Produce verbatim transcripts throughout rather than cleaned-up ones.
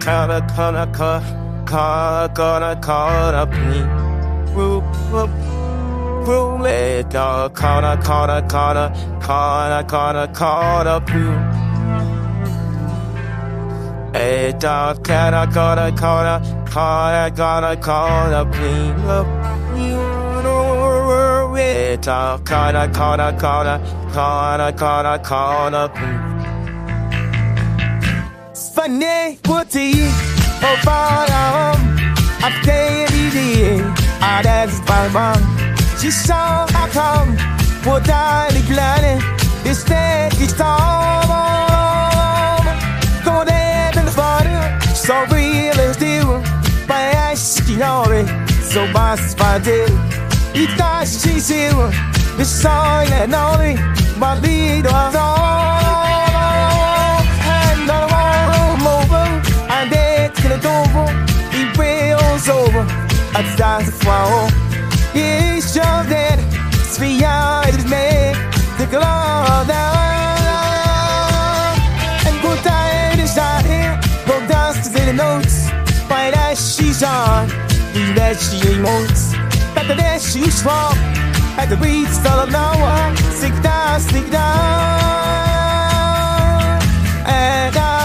Gonna, gonna, gonna, gonna, call up me. Whoop, whoop. Roll it, dog. Gonna, gonna, gonna, gonna, gonna, call up you. Hey, dog. Gonna, gonna, gonna, gonna, gonna, call up me. Roll it, dog. Gonna, gonna, gonna, gonna, gonna, call up me. Funny, what you oh, bottom. I can't easy. Ah, that's my mom. She saw I come. What I planning. It's that it's all. Go there in the fire. So real as do. By ice, you know it. So much by day. It's not she's here. It's song and only. My lead was all. And it's gonna go over, it rails over. I start to fall. It's just that it's beyond me. The glow down. And good time is out here. Go dust to the notes. By that she's on, that she emotes. But the that she's from. At the beats of the hour. Stick down, stick down. And I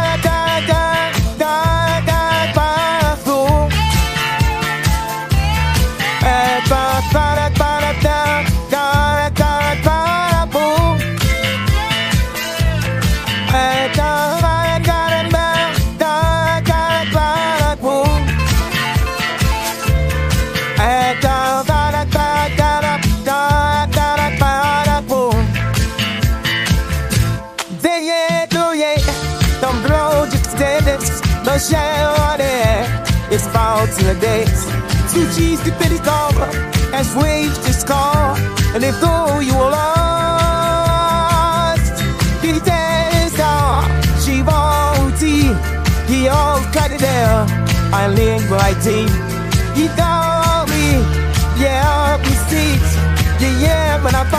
no shame on it. It's falls in the days. Two cheese to pity cover. As waves just call. And if though you were lost, he days all. She won't see. He all cut it there. I live by deep. He told me, yeah, we see. Yeah, yeah, but I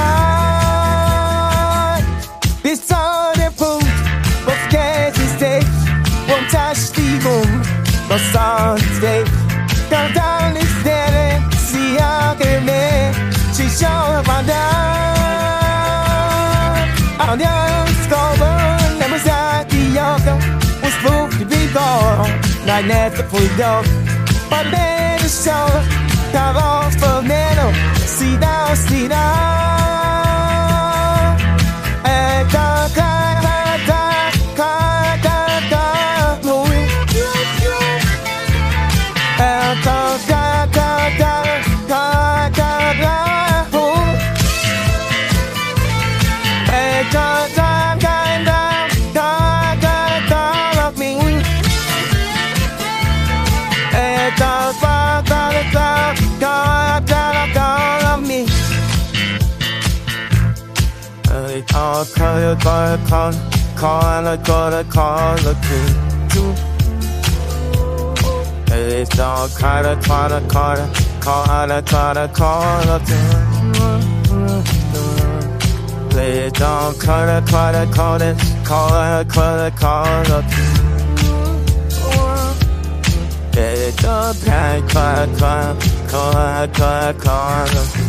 find this all the proof. But scared to stay. Won't touch the moon, but sun stay. Down, down, it's dead. See how can they? She show up and down. I'm young, scolding. Never said the yoga was supposed to be gone. Like that, the full dog. But then the show, come off for nano. See down, see down. And down, down, down, down, down, down. Call, call, call, call, call, call, call, call, it's all call, call, call, call, call, call, play it all, call, call, call, call, call, call, it's all call, call, call, call, call, call.